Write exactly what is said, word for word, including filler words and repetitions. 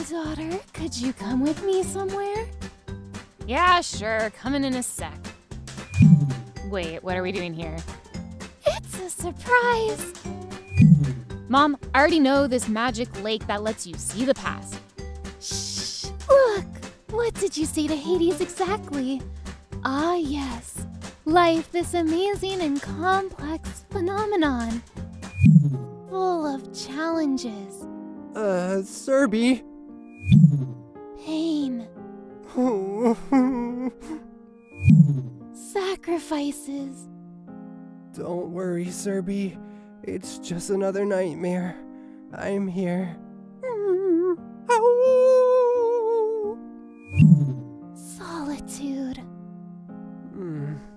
Daughter, could you come with me somewhere? Yeah, sure, coming in a sec. Wait, what are we doing here? It's a surprise! Mom, I already know this magic lake that lets you see the past. Shh! Look! What did you say to Hades exactly? Ah, yes. Life, this amazing and complex phenomenon. Full of challenges. Uh, Cerbie. Pain. Sacrifices. Don't worry, Cerbie. It's just another nightmare. I'm here. Solitude. Hmm.